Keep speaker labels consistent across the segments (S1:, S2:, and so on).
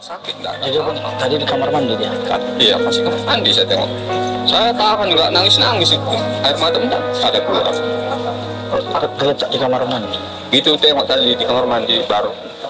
S1: sakit nggak
S2: Jadi tadi di kamar mandi dia?
S1: Iya, masih kamar mandi saya tengok. Saya tahan nggak nangis itu, air mata enggak ada keluar.
S2: Terletak di kamar mandi.
S1: Gitu tengok tadi di kamar mandi baru.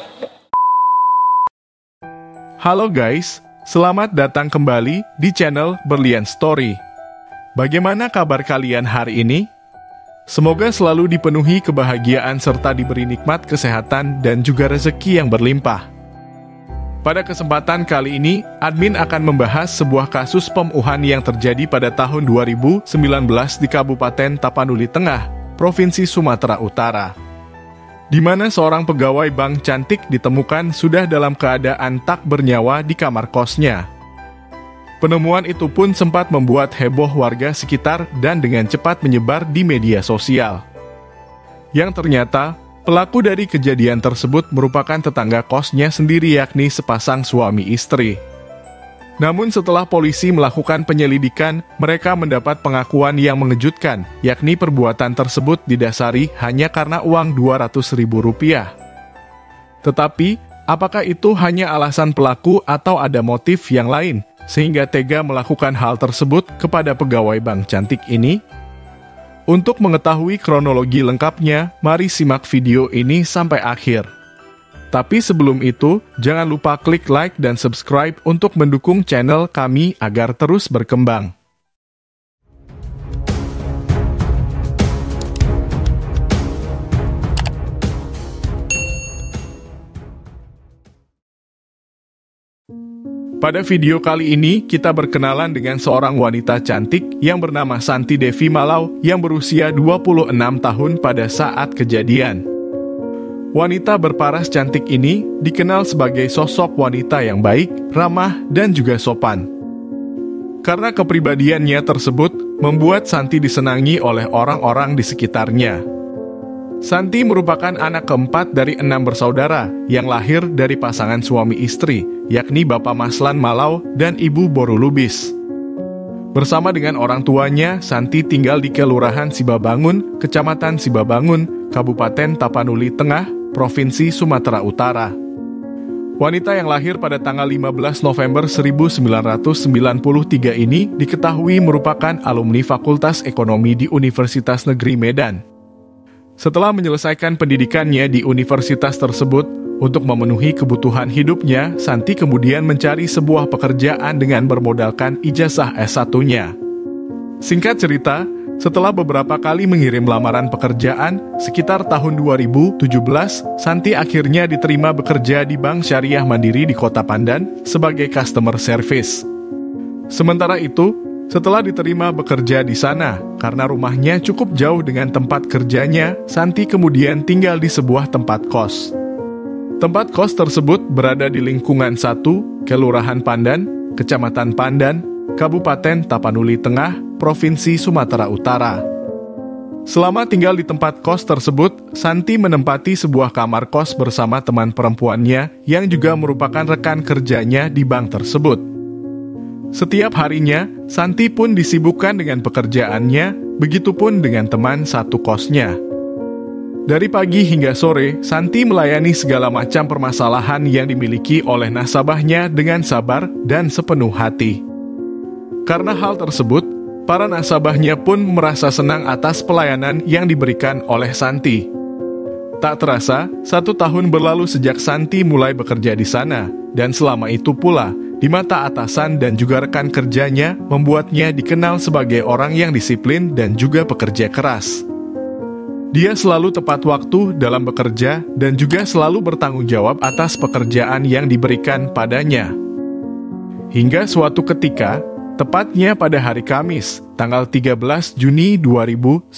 S3: Halo guys, selamat datang kembali di channel Berlian Story. Bagaimana kabar kalian hari ini? Semoga selalu dipenuhi kebahagiaan serta diberi nikmat kesehatan dan juga rezeki yang berlimpah. Pada kesempatan kali ini, admin akan membahas sebuah kasus pembunuhan yang terjadi pada tahun 2019 di Kabupaten Tapanuli Tengah, Provinsi Sumatera Utara. Di mana seorang pegawai bank cantik ditemukan sudah dalam keadaan tak bernyawa di kamar kosnya. Penemuan itu pun sempat membuat heboh warga sekitar dan dengan cepat menyebar di media sosial. Yang ternyata, pelaku dari kejadian tersebut merupakan tetangga kosnya sendiri yakni sepasang suami istri. Namun setelah polisi melakukan penyelidikan, mereka mendapat pengakuan yang mengejutkan, yakni perbuatan tersebut didasari hanya karena uang Rp200.000. Tetapi, apakah itu hanya alasan pelaku atau ada motif yang lain, sehingga tega melakukan hal tersebut kepada pegawai bank cantik ini? Untuk mengetahui kronologi lengkapnya, mari simak video ini sampai akhir. Tapi sebelum itu, jangan lupa klik like dan subscribe untuk mendukung channel kami agar terus berkembang. Pada video kali ini, kita berkenalan dengan seorang wanita cantik yang bernama Santi Devi Malau yang berusia 26 tahun pada saat kejadian. Wanita berparas cantik ini dikenal sebagai sosok wanita yang baik, ramah, dan juga sopan. Karena kepribadiannya tersebut, membuat Santi disenangi oleh orang-orang di sekitarnya. Santi merupakan anak keempat dari 6 bersaudara yang lahir dari pasangan suami istri, yakni Bapak Maslan Malau dan Ibu Boru Lubis. Bersama dengan orang tuanya, Santi tinggal di Kelurahan Sibabangun, Kecamatan Sibabangun, Kabupaten Tapanuli Tengah, Provinsi Sumatera Utara. Wanita yang lahir pada tanggal 15 November 1993 ini diketahui merupakan alumni Fakultas Ekonomi di Universitas Negeri Medan. Setelah menyelesaikan pendidikannya di universitas tersebut, untuk memenuhi kebutuhan hidupnya, Santi kemudian mencari sebuah pekerjaan dengan bermodalkan ijazah S1-nya. Singkat cerita, setelah beberapa kali mengirim lamaran pekerjaan, sekitar tahun 2017, Santi akhirnya diterima bekerja di Bank Syariah Mandiri di Kota Pandan sebagai customer service. Sementara itu, setelah diterima bekerja di sana, karena rumahnya cukup jauh dengan tempat kerjanya, Santi kemudian tinggal di sebuah tempat kos. Tempat kos tersebut berada di lingkungan 1, Kelurahan Pandan, Kecamatan Pandan, Kabupaten Tapanuli Tengah, Provinsi Sumatera Utara. Selama tinggal di tempat kos tersebut, Santi menempati sebuah kamar kos bersama teman perempuannya yang juga merupakan rekan kerjanya di bank tersebut. Setiap harinya, Santi pun disibukkan dengan pekerjaannya, begitupun dengan teman satu kosnya. Dari pagi hingga sore, Santi melayani segala macam permasalahan yang dimiliki oleh nasabahnya dengan sabar dan sepenuh hati. Karena hal tersebut, para nasabahnya pun merasa senang atas pelayanan yang diberikan oleh Santi. Tak terasa, 1 tahun berlalu sejak Santi mulai bekerja di sana, dan selama itu pula, di mata atasan dan juga rekan kerjanya membuatnya dikenal sebagai orang yang disiplin dan juga pekerja keras. Dia selalu tepat waktu dalam bekerja dan juga selalu bertanggung jawab atas pekerjaan yang diberikan padanya. Hingga suatu ketika, tepatnya pada hari Kamis, tanggal 13 Juni 2019.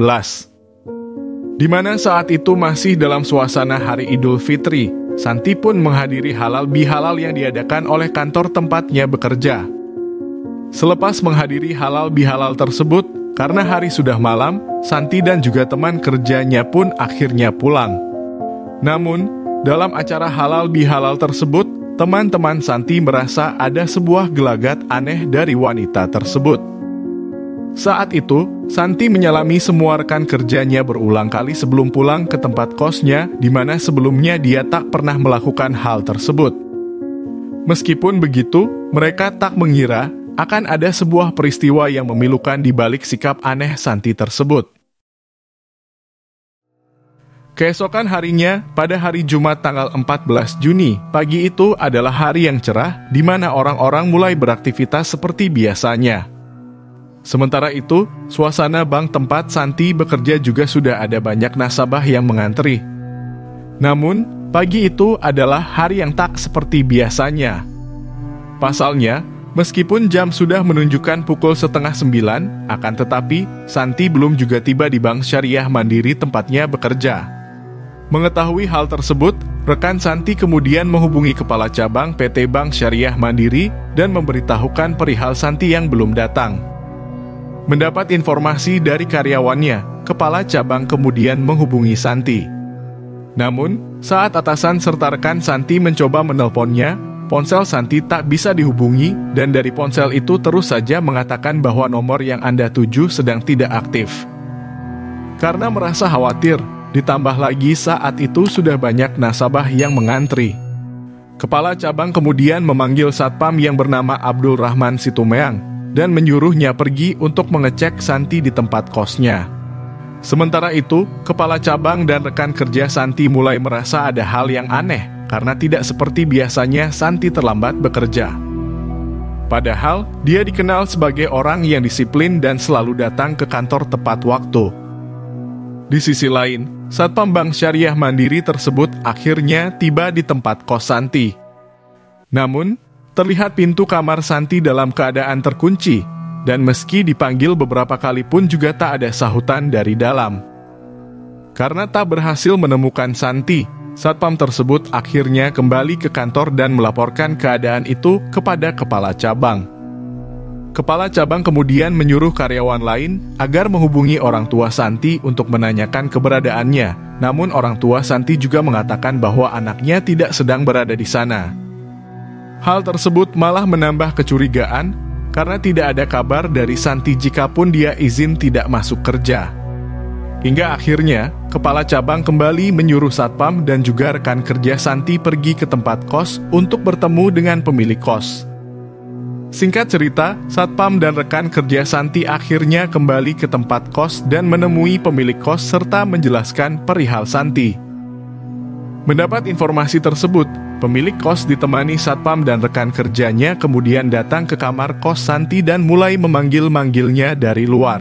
S3: Di mana saat itu masih dalam suasana Hari Idul Fitri, Santi pun menghadiri halal bihalal yang diadakan oleh kantor tempatnya bekerja. Selepas menghadiri halal bihalal tersebut, karena hari sudah malam, Santi dan juga teman kerjanya pun akhirnya pulang. Namun, dalam acara halal bihalal tersebut, teman-teman Santi merasa ada sebuah gelagat aneh dari wanita tersebut. Saat itu, Santi menyalami semua rekan kerjanya berulang kali sebelum pulang ke tempat kosnya, di mana sebelumnya dia tak pernah melakukan hal tersebut. Meskipun begitu, mereka tak mengira akan ada sebuah peristiwa yang memilukan di balik sikap aneh Santi tersebut. Keesokan harinya, pada hari Jumat tanggal 14 Juni, pagi itu adalah hari yang cerah di mana orang-orang mulai beraktivitas seperti biasanya. Sementara itu, suasana bank tempat Santi bekerja juga sudah ada banyak nasabah yang mengantri. Namun, pagi itu adalah hari yang tak seperti biasanya. Pasalnya, meskipun jam sudah menunjukkan pukul 8:30, akan tetapi Santi belum juga tiba di Bank Syariah Mandiri tempatnya bekerja. Mengetahui hal tersebut, rekan Santi kemudian menghubungi Kepala Cabang PT Bank Syariah Mandiri dan memberitahukan perihal Santi yang belum datang. Mendapat informasi dari karyawannya, Kepala Cabang kemudian menghubungi Santi. Namun, saat atasan serta rekan Santi mencoba menelponnya, ponsel Santi tak bisa dihubungi dan dari ponsel itu terus saja mengatakan bahwa nomor yang Anda tuju sedang tidak aktif. Karena merasa khawatir, ditambah lagi saat itu sudah banyak nasabah yang mengantri. Kepala cabang kemudian memanggil satpam yang bernama Abdul Rahman Situmeang dan menyuruhnya pergi untuk mengecek Santi di tempat kosnya. Sementara itu, kepala cabang dan rekan kerja Santi mulai merasa ada hal yang aneh karena tidak seperti biasanya Santi terlambat bekerja. Padahal, dia dikenal sebagai orang yang disiplin dan selalu datang ke kantor tepat waktu. Di sisi lain, Satpam Bank Syariah Mandiri tersebut akhirnya tiba di tempat kos Santi. Namun, terlihat pintu kamar Santi dalam keadaan terkunci, dan meski dipanggil beberapa kali pun juga tak ada sahutan dari dalam. Karena tak berhasil menemukan Santi, Satpam tersebut akhirnya kembali ke kantor dan melaporkan keadaan itu kepada Kepala Cabang. Kepala cabang kemudian menyuruh karyawan lain agar menghubungi orang tua Santi untuk menanyakan keberadaannya. Namun orang tua Santi juga mengatakan bahwa anaknya tidak sedang berada di sana. Hal tersebut malah menambah kecurigaan karena tidak ada kabar dari Santi jikapun dia izin tidak masuk kerja. Hingga akhirnya, kepala cabang kembali menyuruh satpam dan juga rekan kerja Santi pergi ke tempat kos untuk bertemu dengan pemilik kos. Singkat cerita, satpam dan rekan kerja Santi akhirnya kembali ke tempat kos dan menemui pemilik kos serta menjelaskan perihal Santi. Mendapat informasi tersebut, pemilik kos ditemani satpam dan rekan kerjanya kemudian datang ke kamar kos Santi dan mulai memanggil-manggilnya dari luar.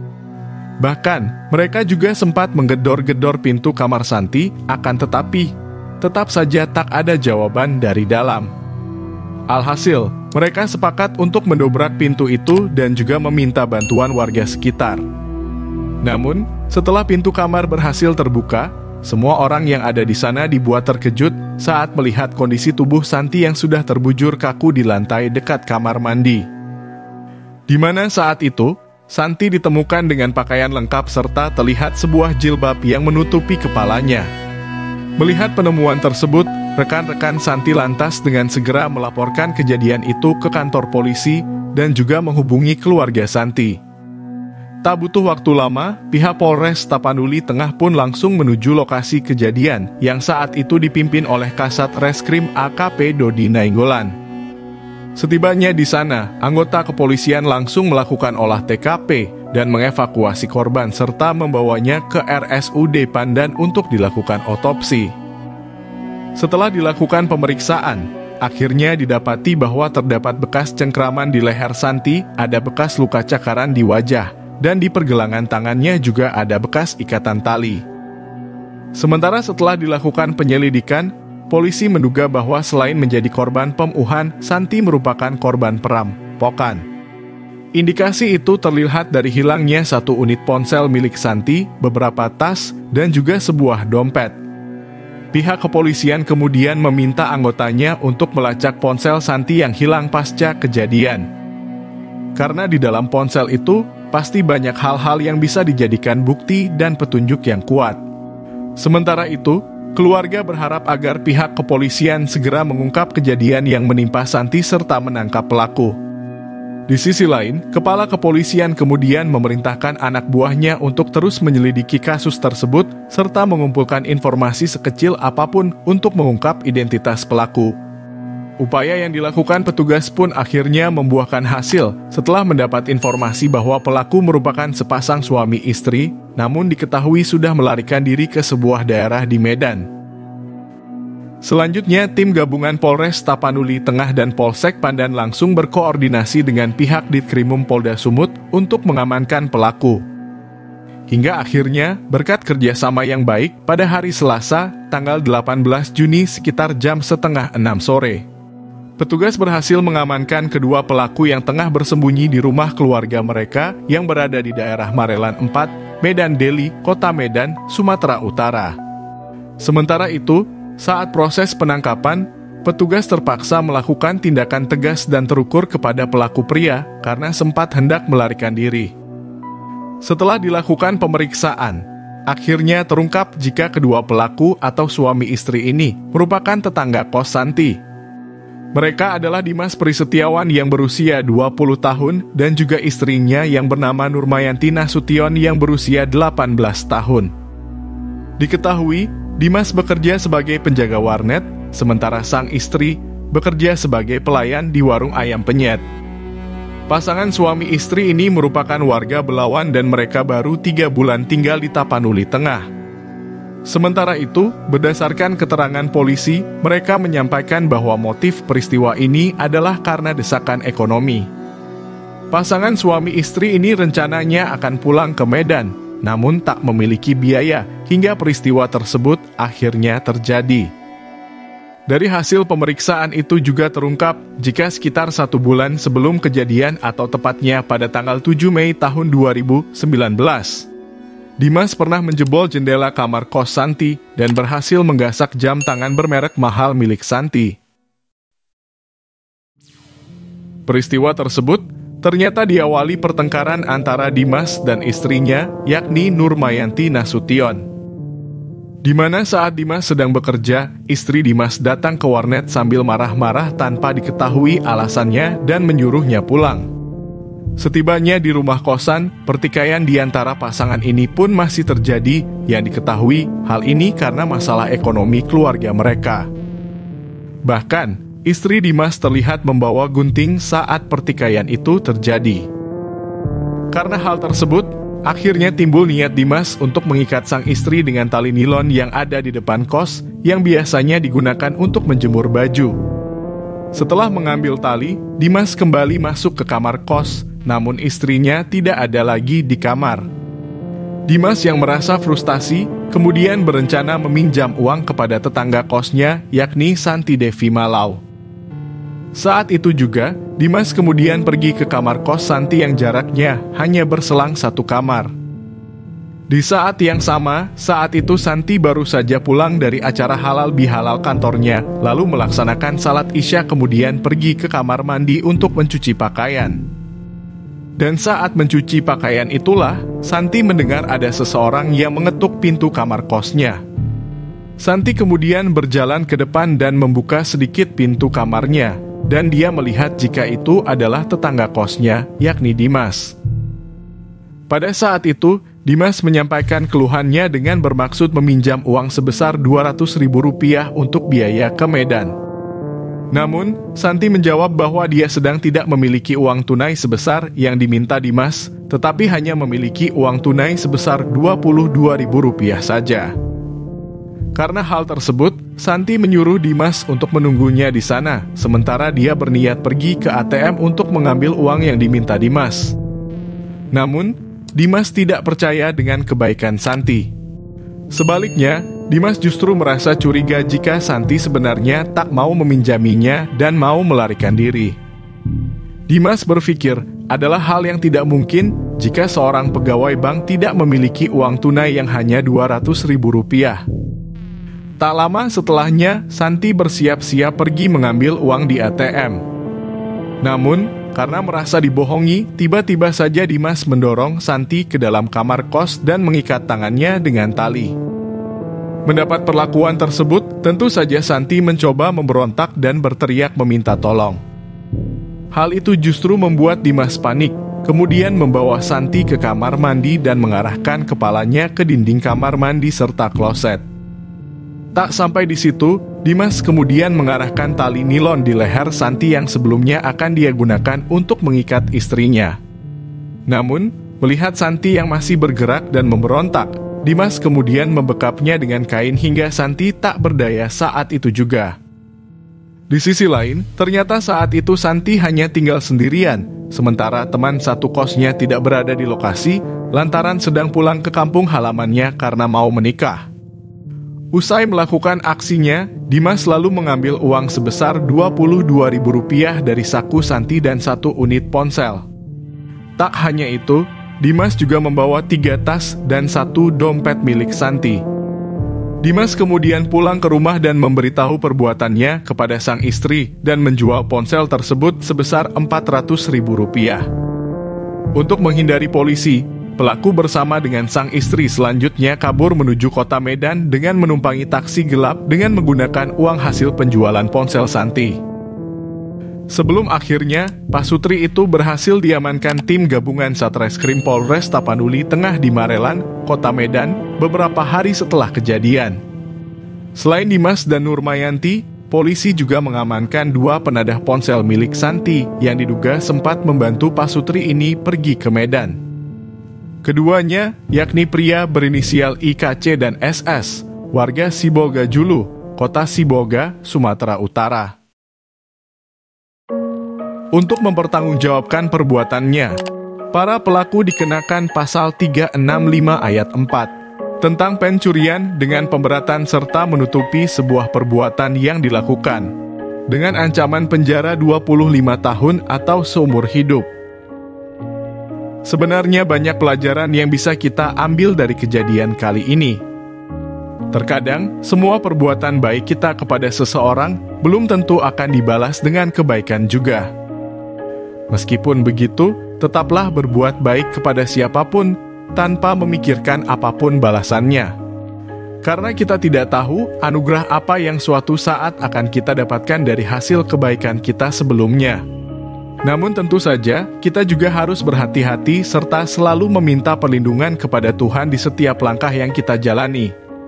S3: Bahkan, mereka juga sempat menggedor-gedor pintu kamar Santi, akan tetapi tetap saja tak ada jawaban dari dalam. Alhasil, mereka sepakat untuk mendobrak pintu itu dan juga meminta bantuan warga sekitar. Namun, setelah pintu kamar berhasil terbuka, semua orang yang ada di sana dibuat terkejut saat melihat kondisi tubuh Santi yang sudah terbujur kaku di lantai dekat kamar mandi. Di mana saat itu, Santi ditemukan dengan pakaian lengkap serta terlihat sebuah jilbab yang menutupi kepalanya. Melihat penemuan tersebut, rekan-rekan Santi lantas dengan segera melaporkan kejadian itu ke kantor polisi dan juga menghubungi keluarga Santi. Tak butuh waktu lama, pihak Polres Tapanuli Tengah pun langsung menuju lokasi kejadian yang saat itu dipimpin oleh Kasat Reskrim AKP Dodi Nainggolan. Setibanya di sana, anggota kepolisian langsung melakukan olah TKP dan mengevakuasi korban serta membawanya ke RSUD Pandan untuk dilakukan otopsi. Setelah dilakukan pemeriksaan, akhirnya didapati bahwa terdapat bekas cengkraman di leher Santi, ada bekas luka cakaran di wajah, dan di pergelangan tangannya juga ada bekas ikatan tali. Sementara setelah dilakukan penyelidikan, polisi menduga bahwa selain menjadi korban pembunuhan, Santi merupakan korban perampokan. Indikasi itu terlihat dari hilangnya satu unit ponsel milik Santi, beberapa tas, dan juga sebuah dompet. Pihak kepolisian kemudian meminta anggotanya untuk melacak ponsel Santi yang hilang pasca kejadian. Karena di dalam ponsel itu, pasti banyak hal-hal yang bisa dijadikan bukti dan petunjuk yang kuat. Sementara itu, keluarga berharap agar pihak kepolisian segera mengungkap kejadian yang menimpa Santi serta menangkap pelaku. Di sisi lain, kepala kepolisian kemudian memerintahkan anak buahnya untuk terus menyelidiki kasus tersebut serta mengumpulkan informasi sekecil apapun untuk mengungkap identitas pelaku. Upaya yang dilakukan petugas pun akhirnya membuahkan hasil setelah mendapat informasi bahwa pelaku merupakan sepasang suami istri, namun diketahui sudah melarikan diri ke sebuah daerah di Medan. Selanjutnya, tim gabungan Polres Tapanuli Tengah dan Polsek Pandan langsung berkoordinasi dengan pihak Ditkrimum Polda Sumut untuk mengamankan pelaku. Hingga akhirnya, berkat kerjasama yang baik, pada hari Selasa, tanggal 18 Juni sekitar jam 5:30 sore, petugas berhasil mengamankan kedua pelaku yang tengah bersembunyi di rumah keluarga mereka yang berada di daerah Marelan 4, Medan Deli, Kota Medan, Sumatera Utara. Sementara itu, saat proses penangkapan, petugas terpaksa melakukan tindakan tegas dan terukur kepada pelaku pria karena sempat hendak melarikan diri. Setelah dilakukan pemeriksaan, akhirnya terungkap jika kedua pelaku atau suami istri ini merupakan tetangga kos Santi. Mereka adalah Dimas Prisetiawan yang berusia 20 tahun dan juga istrinya yang bernama Nurmayanti Nasution yang berusia 18 tahun. Diketahui, Dimas bekerja sebagai penjaga warnet, sementara sang istri bekerja sebagai pelayan di warung ayam penyet. Pasangan suami istri ini merupakan warga Belawan dan mereka baru 3 bulan tinggal di Tapanuli Tengah. Sementara itu, berdasarkan keterangan polisi, mereka menyampaikan bahwa motif peristiwa ini adalah karena desakan ekonomi. Pasangan suami istri ini rencananya akan pulang ke Medan, namun tak memiliki biaya hingga peristiwa tersebut akhirnya terjadi. Dari hasil pemeriksaan itu juga terungkap jika sekitar 1 bulan sebelum kejadian atau tepatnya pada tanggal 7 Mei tahun 2019, Dimas pernah menjebol jendela kamar kos Santi dan berhasil menggasak jam tangan bermerek mahal milik Santi. Peristiwa tersebut ternyata diawali pertengkaran antara Dimas dan istrinya, yakni Nurmayanti Nasution. Di mana saat Dimas sedang bekerja, istri Dimas datang ke warnet sambil marah-marah tanpa diketahui alasannya dan menyuruhnya pulang. Setibanya di rumah kosan, pertikaian di antara pasangan ini pun masih terjadi yang diketahui hal ini karena masalah ekonomi keluarga mereka. Bahkan, istri Dimas terlihat membawa gunting saat pertikaian itu terjadi. Karena hal tersebut, akhirnya timbul niat Dimas untuk mengikat sang istri dengan tali nilon yang ada di depan kos yang biasanya digunakan untuk menjemur baju. Setelah mengambil tali, Dimas kembali masuk ke kamar kos, namun istrinya tidak ada lagi di kamar. Dimas yang merasa frustasi, kemudian berencana meminjam uang kepada tetangga kosnya, yakni Santi Devi Malau. Saat itu juga, Dimas kemudian pergi ke kamar kos Santi yang jaraknya hanya berselang 1 kamar. Di saat yang sama, saat itu Santi baru saja pulang dari acara halal bihalal kantornya, lalu melaksanakan salat Isya kemudian pergi ke kamar mandi untuk mencuci pakaian. Dan saat mencuci pakaian itulah, Santi mendengar ada seseorang yang mengetuk pintu kamar kosnya. Santi kemudian berjalan ke depan dan membuka sedikit pintu kamarnya, dan dia melihat jika itu adalah tetangga kosnya, yakni Dimas. Pada saat itu, Dimas menyampaikan keluhannya dengan bermaksud meminjam uang sebesar Rp200.000 untuk biaya ke Medan. Namun, Santi menjawab bahwa dia sedang tidak memiliki uang tunai sebesar yang diminta Dimas, tetapi hanya memiliki uang tunai sebesar Rp22.000 saja. Karena hal tersebut, Santi menyuruh Dimas untuk menunggunya di sana, sementara dia berniat pergi ke ATM untuk mengambil uang yang diminta Dimas. Namun, Dimas tidak percaya dengan kebaikan Santi. Sebaliknya, Dimas justru merasa curiga jika Santi sebenarnya tak mau meminjaminya dan mau melarikan diri. Dimas berpikir adalah hal yang tidak mungkin jika seorang pegawai bank tidak memiliki uang tunai yang hanya Rp200.000. Tak lama setelahnya, Santi bersiap-siap pergi mengambil uang di ATM. Namun, karena merasa dibohongi, tiba-tiba saja Dimas mendorong Santi ke dalam kamar kos dan mengikat tangannya dengan tali. Mendapat perlakuan tersebut, tentu saja Santi mencoba memberontak dan berteriak meminta tolong. Hal itu justru membuat Dimas panik, kemudian membawa Santi ke kamar mandi dan mengarahkan kepalanya ke dinding kamar mandi serta kloset. Tak sampai di situ, Dimas kemudian mengarahkan tali nilon di leher Santi yang sebelumnya akan dia gunakan untuk mengikat istrinya. Namun, melihat Santi yang masih bergerak dan memberontak, Dimas kemudian membekapnya dengan kain hingga Santi tak berdaya saat itu juga. Di sisi lain, ternyata saat itu Santi hanya tinggal sendirian, sementara teman satu kosnya tidak berada di lokasi lantaran sedang pulang ke kampung halamannya karena mau menikah. Usai melakukan aksinya, Dimas lalu mengambil uang sebesar Rp22.000 dari saku Santi dan 1 unit ponsel. Tak hanya itu, Dimas juga membawa 3 tas dan 1 dompet milik Santi. Dimas kemudian pulang ke rumah dan memberitahu perbuatannya kepada sang istri dan menjual ponsel tersebut sebesar Rp400.000. Untuk menghindari polisi, pelaku bersama dengan sang istri selanjutnya kabur menuju kota Medan dengan menumpangi taksi gelap dengan menggunakan uang hasil penjualan ponsel Santi. Sebelum akhirnya, Pasutri itu berhasil diamankan tim gabungan Satreskrim Polres Tapanuli Tengah di Marelan, kota Medan, beberapa hari setelah kejadian. Selain Dimas dan Nurmayanti, polisi juga mengamankan 2 penadah ponsel milik Santi yang diduga sempat membantu Pasutri ini pergi ke Medan. Keduanya, yakni pria berinisial IKC dan SS, warga Sibolga Julu, kota Sibolga, Sumatera Utara. Untuk mempertanggungjawabkan perbuatannya, para pelaku dikenakan pasal 365 ayat 4 tentang pencurian dengan pemberatan serta menutupi sebuah perbuatan yang dilakukan, dengan ancaman penjara 25 tahun atau seumur hidup. Sebenarnya banyak pelajaran yang bisa kita ambil dari kejadian kali ini. Terkadang, semua perbuatan baik kita kepada seseorang belum tentu akan dibalas dengan kebaikan juga. Meskipun begitu, tetaplah berbuat baik kepada siapapun tanpa memikirkan apapun balasannya. Karena kita tidak tahu anugerah apa yang suatu saat akan kita dapatkan dari hasil kebaikan kita sebelumnya. Namun tentu saja, kita juga harus berhati-hati serta selalu meminta perlindungan kepada Tuhan di setiap langkah yang kita jalani.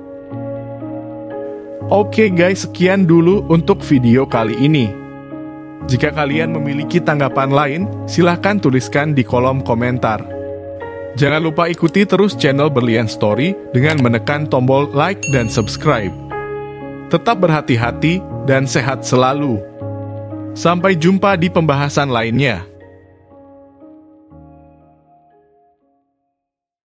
S3: Oke guys, sekian dulu untuk video kali ini. Jika kalian memiliki tanggapan lain, silahkan tuliskan di kolom komentar. Jangan lupa ikuti terus channel Berlian Story dengan menekan tombol like dan subscribe. Tetap berhati-hati dan sehat selalu. Sampai jumpa di pembahasan lainnya.